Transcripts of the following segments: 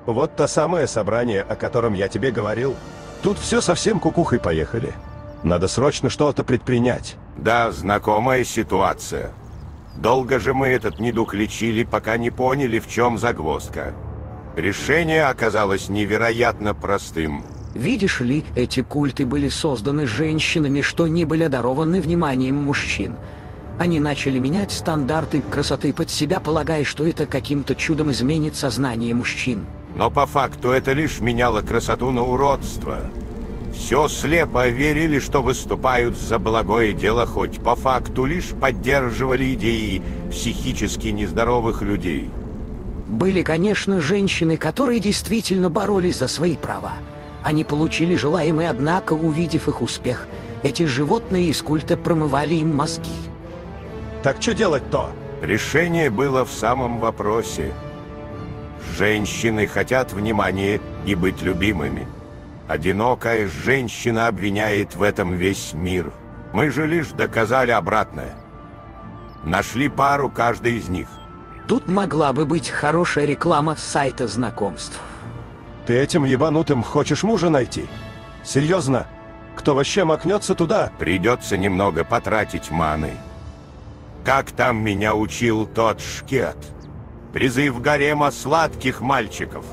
Вот то самое собрание, о котором я тебе говорил. Тут все совсем кукухой поехали. Надо срочно что-то предпринять. Да, знакомая ситуация. Долго же мы этот недуг лечили, пока не поняли, в чем загвоздка. Решение оказалось невероятно простым. Видишь ли, эти культы были созданы женщинами, что не были одарованы вниманием мужчин. Они начали менять стандарты красоты под себя, полагая, что это каким-то чудом изменит сознание мужчин. Но по факту это лишь меняло красоту на уродство. Все слепо верили, что выступают за благое дело, хоть по факту лишь поддерживали идеи психически нездоровых людей. Были, конечно, женщины, которые действительно боролись за свои права. Они получили желаемое, однако, увидев их успех, эти животные из культа промывали им мозги. Так что делать-то? Решение было в самом вопросе. Женщины хотят внимания и быть любимыми. Одинокая женщина обвиняет в этом весь мир. Мы же лишь доказали обратное. Нашли пару каждый из них. Тут могла бы быть хорошая реклама сайта знакомств. Ты этим ебанутым хочешь мужа найти? Серьезно? Кто вообще макнется туда? Придется немного потратить маны. Как там меня учил тот шкет? Призыв гарема сладких мальчиков.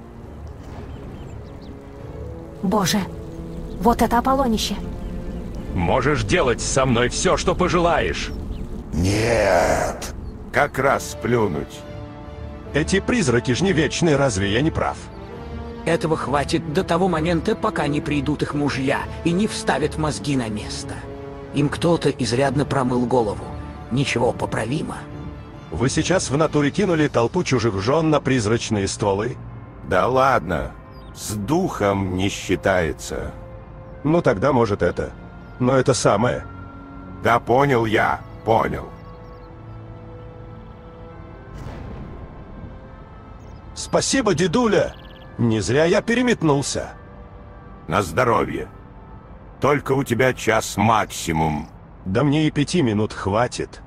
Боже, вот это Аполлонище. Можешь делать со мной все, что пожелаешь. Нет. Как раз плюнуть. Эти призраки ж не вечные, разве я не прав? Этого хватит до того момента, пока не придут их мужья и не вставят мозги на место. Им кто-то изрядно промыл голову. Ничего поправимо. Вы сейчас в натуре кинули толпу чужих жен на призрачные стволы? Да ладно. С духом не считается. Ну тогда может это. Но это самое. Да понял я, понял. Спасибо, дедуля! Не зря я переметнулся. На здоровье. Только у тебя час максимум. Да мне и 5 минут хватит.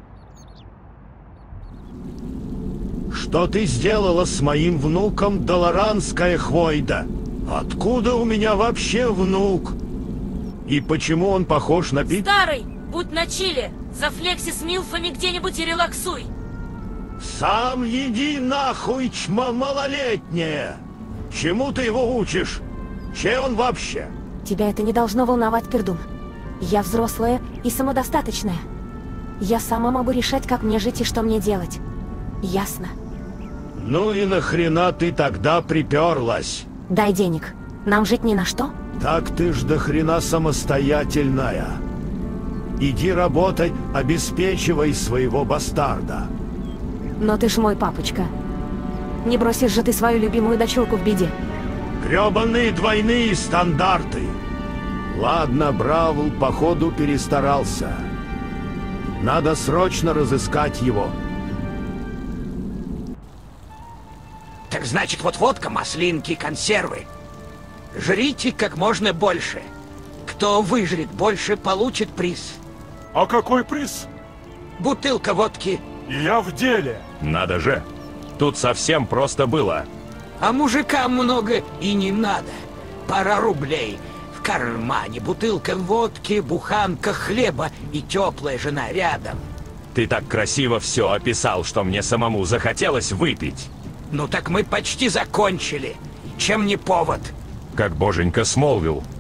Что ты сделала с моим внуком, Долоранская Хвойда? Откуда у меня вообще внук? И почему он похож на Старый, будь на чиле. Зафлекси с милфами где-нибудь и релаксуй. Сам иди нахуй, чмо малолетняя! Чему ты его учишь? Че он вообще? Тебя это не должно волновать, Пердун. Я взрослая и самодостаточная. Я сама могу решать, как мне жить и что мне делать. Ясно? Ну и нахрена ты тогда приперлась? Дай денег. Нам жить ни на что? Так ты ж до хрена самостоятельная. Иди работай, обеспечивай своего бастарда. Но ты ж мой папочка. Не бросишь же ты свою любимую дочурку в беде. Гребаные двойные стандарты. Ладно, Бравл, походу, перестарался. Надо срочно разыскать его. Так значит, вот водка, маслинки, консервы. Жрите как можно больше. Кто выжрет больше, получит приз. А какой приз? Бутылка водки. Я в деле. Надо же. Тут совсем просто было. А мужикам много и не надо. Пара рублей. В кармане бутылка водки, буханка хлеба и теплая жена рядом. Ты так красиво все описал, что мне самому захотелось выпить. Ну так мы почти закончили. Чем не повод? Как боженька смолвил,